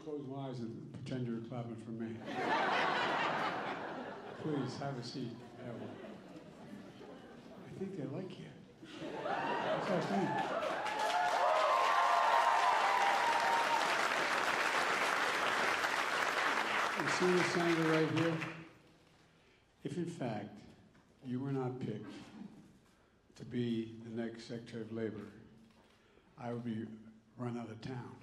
close my eyes and pretend you're clapping for me. Please, have a seat. I think they like you. That's what I think. You see this senator right here? If in fact you were not picked to be the next Secretary of Labor, I would be run out of town.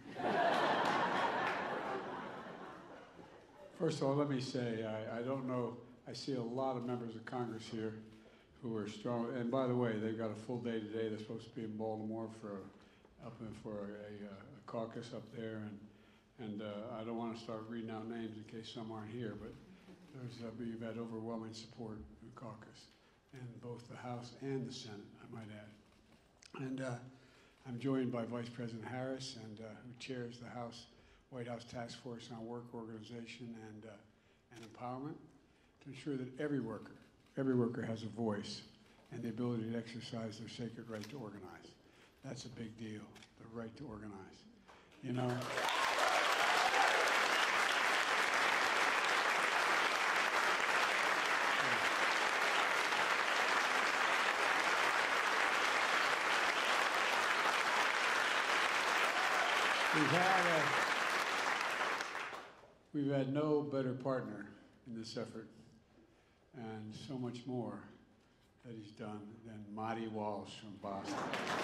First of all, let me say, I don't know, I see a lot of members of Congress here who are strong, and by the way, they've got a full day today. They're supposed to be in Baltimore for a caucus up there, and I don't want to start reading out names in case some aren't here, but you've had overwhelming support in the caucus, in both the House and the Senate, I might add. And I'm joined by Vice President Harris, who chairs the White House Task Force on Work Organization and Empowerment, to ensure that every worker has a voice and the ability to exercise their sacred right to organize. That's a big deal, the right to organize. You know? We've had no better partner in this effort, and so much more that he's done than Marty Walsh from Boston.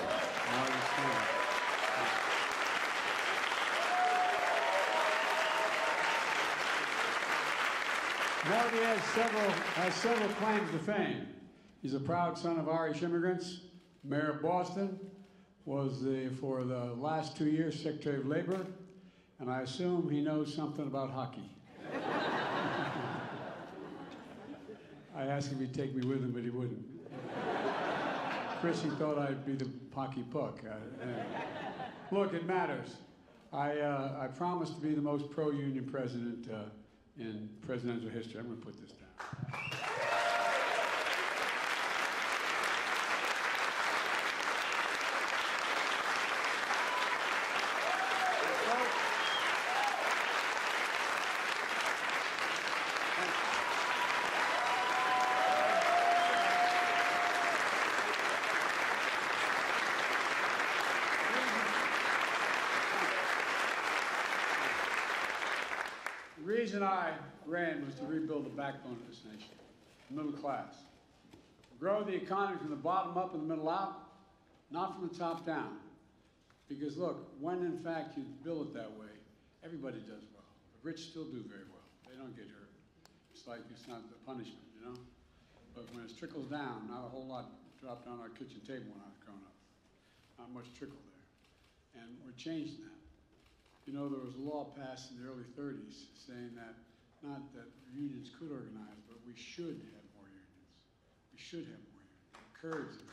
Marty has several claims to fame. He's a proud son of Irish immigrants, mayor of Boston, was for the last 2 years Secretary of Labor, and I assume he knows something about hockey. I asked him if he'd take me with him, but he wouldn't. Chris, he thought I'd be the hockey puck. Look, it matters. I promised to be the most pro-union president in presidential history. I'm going to put this down. The reason I ran was to rebuild the backbone of this nation, the middle class. Grow the economy from the bottom up and the middle out, not from the top down. Because look, when in fact you build it that way, everybody does well. The rich still do very well. They don't get hurt. It's like it's not the punishment, you know? But when it trickles down, not a whole lot dropped on our kitchen table when I was growing up. Not much trickle there. And we're changing that. You know, there was a law passed in the early 30s saying that, not that unions could organize, but we should have more unions. We should have more unions. Encourage them.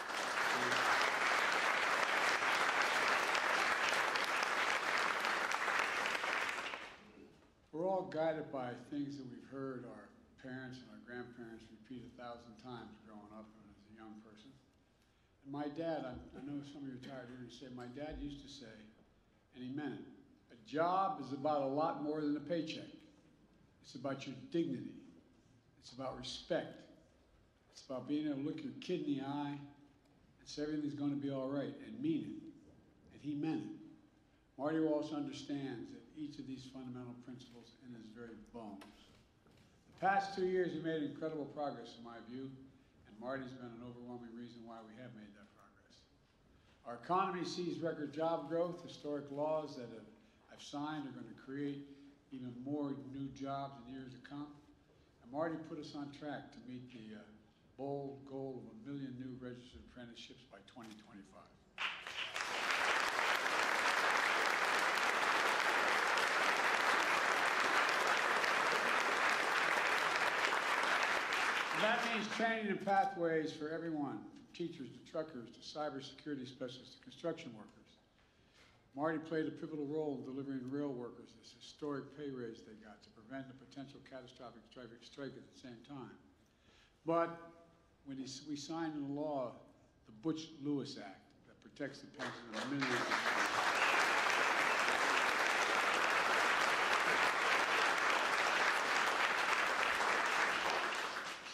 We're all guided by things that we've heard our parents and our grandparents repeat 1,000 times growing up and as a young person. And my dad, I know some of you are tired of hearing me say, my dad used to say, and he meant it, a job is about a lot more than a paycheck. It's about your dignity. It's about respect. It's about being able to look your kid in the eye and say everything's going to be all right and mean it. And he meant it. Marty Walsh understands that each of these fundamental principles in his very bones. The past 2 years, we made incredible progress, in my view, and Marty's been an overwhelming reason why we have made that progress. Our economy sees record job growth. Historic laws that I've signed are going to create even more new jobs in years to come. And Marty put us on track to meet the bold goal of 1 million new registered apprenticeships by 2025. That means training and pathways for everyone, from teachers to truckers to cybersecurity specialists to construction workers. Marty played a pivotal role in delivering rail workers this historic pay raise they got to prevent a potential catastrophic strike at the same time. But when we signed into law the Butch-Lewis Act that protects the pension of millions of people.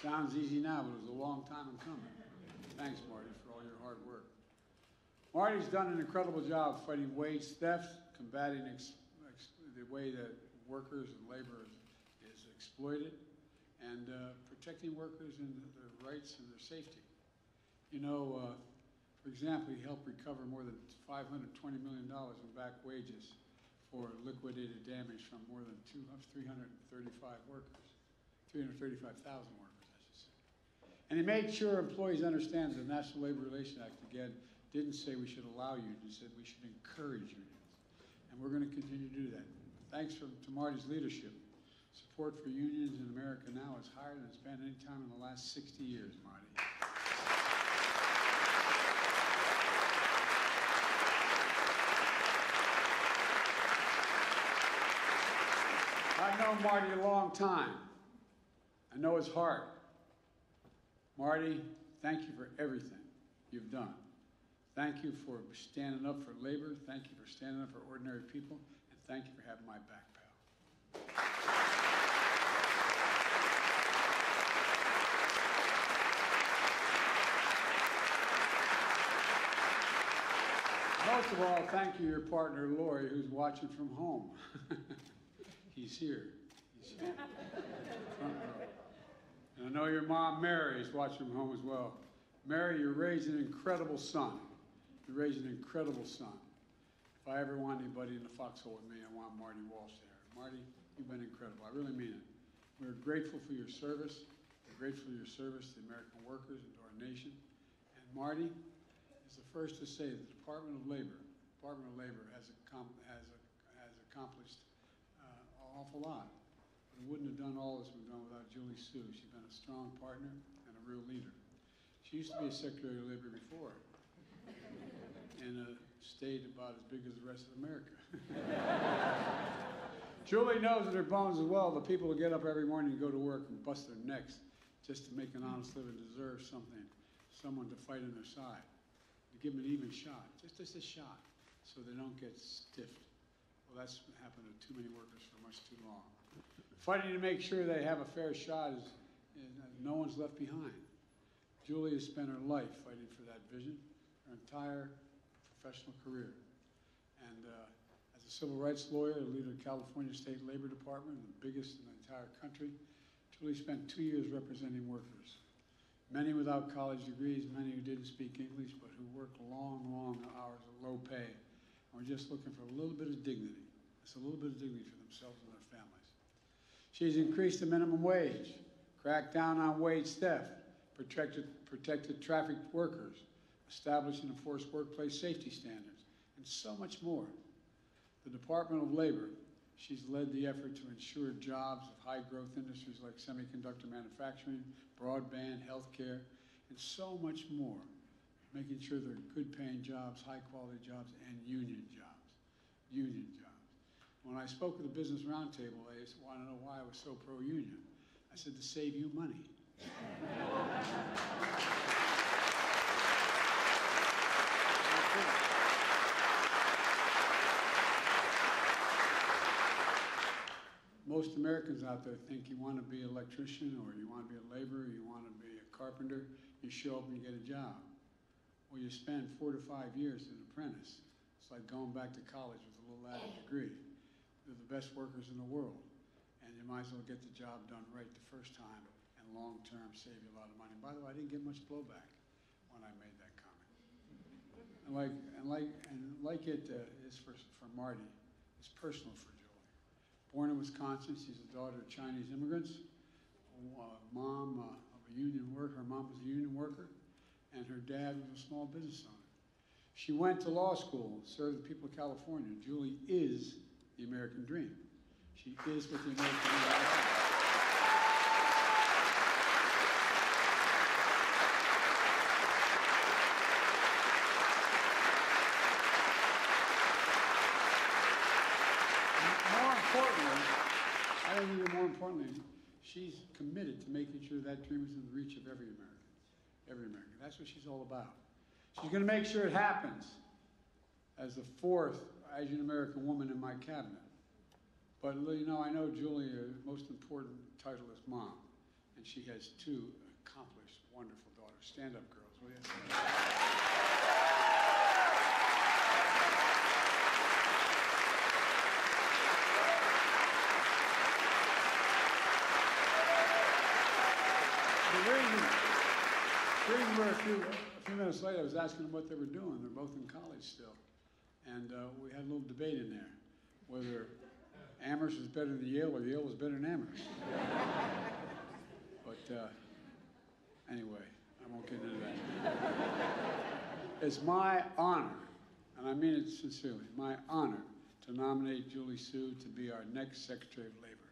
Sounds easy now, but it was a long time in coming. Thanks, Marty, for all your hard work. Marty's done an incredible job fighting wage theft, combating the way that workers and labor is exploited, and protecting workers and their rights and their safety. You know, for example, he helped recover more than $520 million in back wages for liquidated damage from more than 335 workers, 335,000 workers, I should say. And he made sure employees understand the National Labor Relations Act, again, didn't say we should allow unions, it said we should encourage unions. And we're going to continue to do that. Thanks to Marty's leadership. Support for unions in America now is higher than it's been any time in the last 60 years, Marty. I've known Marty a long time. I know his heart. Marty, thank you for everything you've done. Thank you for standing up for labor. Thank you for standing up for ordinary people. And thank you for having my back, pal. Most of all, thank you, your partner, Lori, who's watching from home. He's here. He's here. Front row. And I know your mom, Mary, is watching from home as well. Mary, you raised an incredible son. You raised an incredible son. If I ever want anybody in the foxhole with me, I want Marty Walsh there. Marty, you've been incredible. I really mean it. We're grateful for your service. We're grateful for your service to the American workers and to our nation. And Marty is the first to say that the Department of Labor has accomplished an awful lot. But it wouldn't have done all this we've done without Julie Su. She's been a strong partner and a real leader. She used to be a Secretary of Labor before in a state about as big as the rest of America. Julie knows in her bones as well the people who get up every morning and go to work and bust their necks just to make an honest living deserve something, someone to fight on their side, to give them an even shot, just a shot, so they don't get stiffed. Well, that's happened to too many workers for much too long. Fighting to make sure they have a fair shot is no one's left behind. Julie has spent her life fighting for that vision, her entire professional career. And as a civil rights lawyer, a leader of the California State Labor Department, the biggest in the entire country, Julie spent 2 years representing workers. Many without college degrees, many who didn't speak English, but who worked long, long hours at low pay, and were just looking for a little bit of dignity. Just a little bit of dignity for themselves and their families. She's increased the minimum wage, cracked down on wage theft, protected trafficked workers, established and enforced workplace safety standards, and so much more. The Department of Labor, she's led the effort to ensure jobs of high-growth industries like semiconductor manufacturing, broadband, healthcare, and so much more, making sure they're good-paying jobs, high-quality jobs, and union jobs. Union jobs. When I spoke at the Business Roundtable, they wanted to know why I was so pro-union. I said, to save you money. Most Americans out there think you want to be an electrician or you want to be a laborer, you want to be a carpenter, you show up and you get a job. Well, you spend 4 to 5 years as an apprentice. It's like going back to college with a little added degree. They're the best workers in the world, and you might as well get the job done right the first time and long-term save you a lot of money. By the way, I didn't get much blowback when I made that comment. And like it is for Marty, it's personal for Julie. Born in Wisconsin, she's the daughter of Chinese immigrants. Mom of a union worker. Her mom was a union worker, and her dad was a small business owner. She went to law school, served the people of California. Julie is the American dream. She is what the American dream is. More importantly, she's committed to making sure that dream is in the reach of every American. Every American. That's what she's all about. She's going to make sure it happens as the 4th Asian American woman in my cabinet. But you know, I know Julie, most important title is mom. and she has two accomplished, wonderful daughters. Stand up, girls, will you? The reason we're a few minutes later, I was asking them what they were doing. They're both in college still. And we had a little debate in there, whether Amherst was better than Yale or Yale was better than Amherst. But anyway, I won't get into that. It's my honor, and I mean it sincerely, my honor to nominate Julie Su to be our next Secretary of Labor.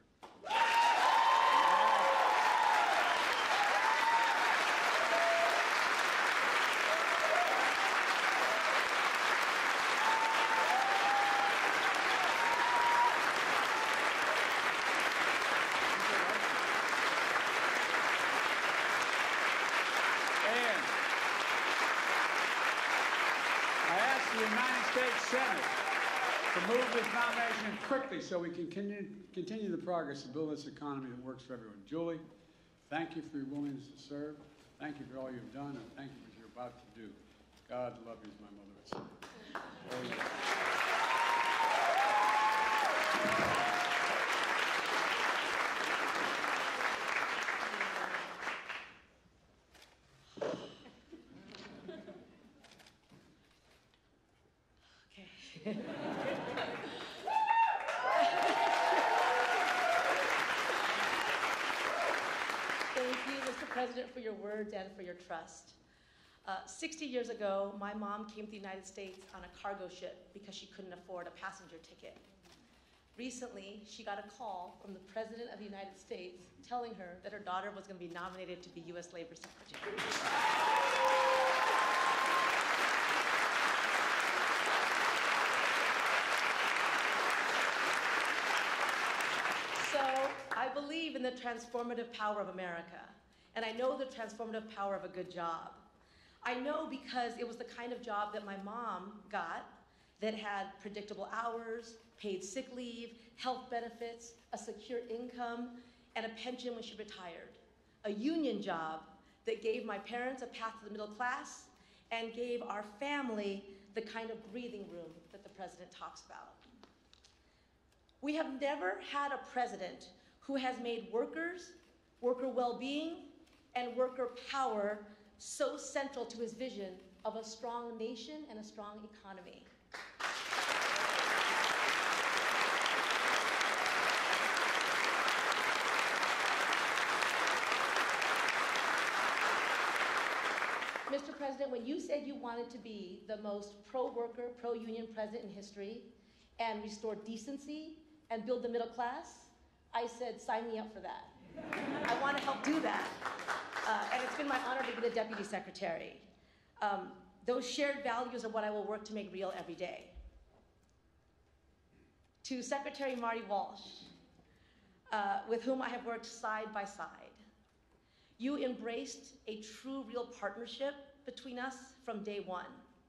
Senate to move this nomination quickly so we can continue the progress and build this economy that works for everyone. Julie, thank you for your willingness to serve. Thank you for all you've done, and thank you for what you're about to do. God love you, as my mother would say. President, for your words and for your trust. 60 years ago, my mom came to the United States on a cargo ship because she couldn't afford a passenger ticket. Recently, she got a call from the President of the United States telling her that her daughter was going to be nominated to be U.S. Labor Secretary. So I believe in the transformative power of America. And I know the transformative power of a good job. I know because it was the kind of job that my mom got that had predictable hours, paid sick leave, health benefits, a secure income, and a pension when she retired. A union job that gave my parents a path to the middle class and gave our family the kind of breathing room that the president talks about. We have never had a president who has made workers, worker well-being, and worker power so central to his vision of a strong nation and a strong economy. Mr. President, when you said you wanted to be the most pro-worker, pro-union president in history and restore decency and build the middle class, I said, sign me up for that. I want to help do that. And it's been my honor to be the Deputy Secretary. Those shared values are what I will work to make real every day. To Secretary Marty Walsh, with whom I have worked side by side, you embraced a true, real partnership between us from day one.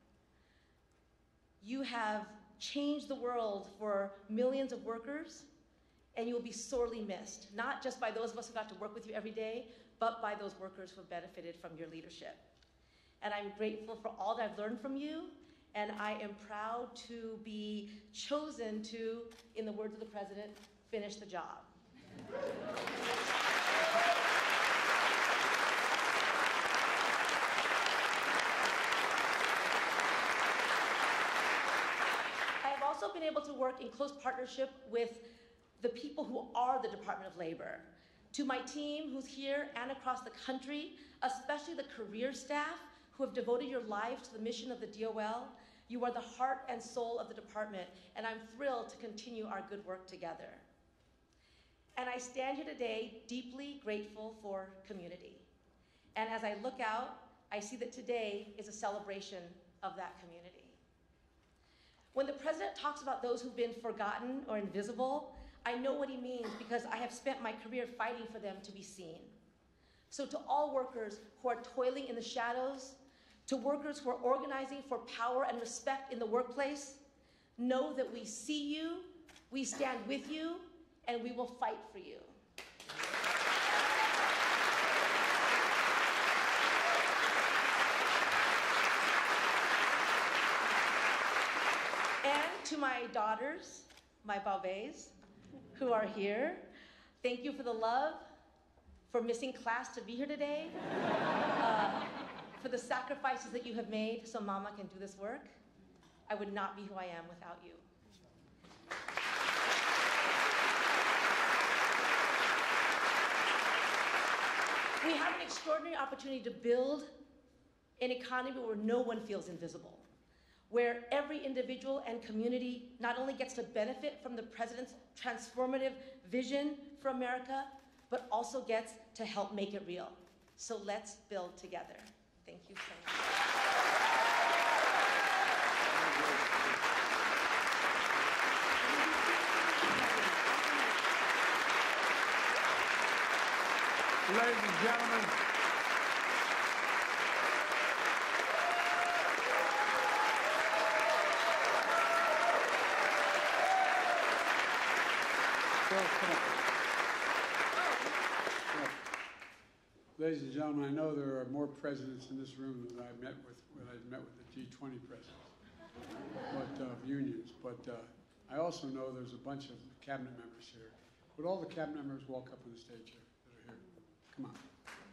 You have changed the world for millions of workers, and you will be sorely missed, not just by those of us who got to work with you every day, but by those workers who have benefited from your leadership. And I'm grateful for all that I've learned from you, and I am proud to be chosen to, in the words of the President, finish the job. I have also been able to work in close partnership with the people who are the Department of Labor. To my team who's here and across the country, especially the career staff who have devoted your lives to the mission of the DOL, you are the heart and soul of the department, and I'm thrilled to continue our good work together. And I stand here today deeply grateful for community. And as I look out, I see that today is a celebration of that community. When the President talks about those who've been forgotten or invisible, I know what he means because I have spent my career fighting for them to be seen. So to all workers who are toiling in the shadows, to workers who are organizing for power and respect in the workplace, know that we see you, we stand with you, and we will fight for you. To my daughters, my Bavés, who are here, thank you for the love, for missing class to be here today, for the sacrifices that you have made so Mama can do this work. I would not be who I am without you. We have an extraordinary opportunity to build an economy where no one feels invisible, where every individual and community not only gets to benefit from the president's transformative vision for America, but also gets to help make it real. So let's build together. Thank you so much. Ladies and gentlemen, ladies and gentlemen, I know there are more presidents in this room than I've met with the G20 presidents, of unions. But I also know there's a bunch of cabinet members here. Would all the cabinet members walk up on the stage here that are here? Come on.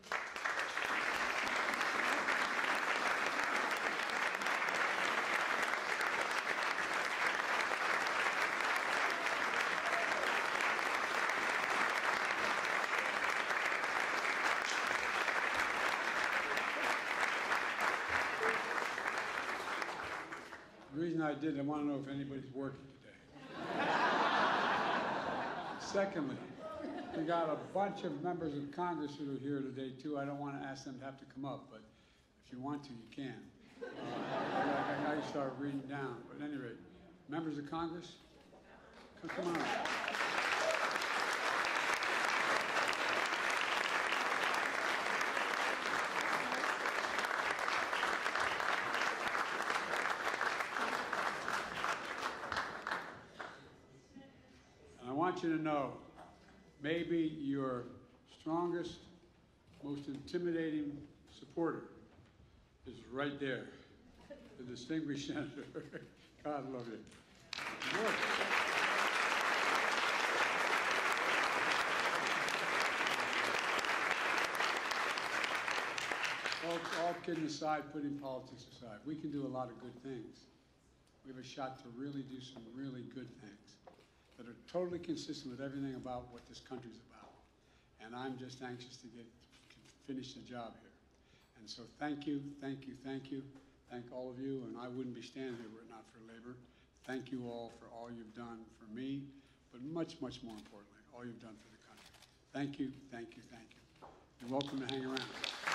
The reason I did, I want to know if anybody's working today. Secondly, we got a bunch of members of Congress who are here today too. I don't want to ask them to have to come up, but if you want to, you can. I got to start reading down. But at any rate, members of Congress, come on. I want you to know, maybe your strongest, most intimidating supporter is right there, the distinguished senator. God love you. All kidding aside, putting politics aside, we can do a lot of good things. We have a shot to really do some really good things that are totally consistent with everything about what this country's about. And I'm just anxious to finish the job here. And so thank you, thank you, thank you. Thank all of you, and I wouldn't be standing here were it not for labor. Thank you all for all you've done for me, but much, much more importantly, all you've done for the country. Thank you, thank you, thank you. You're welcome to hang around.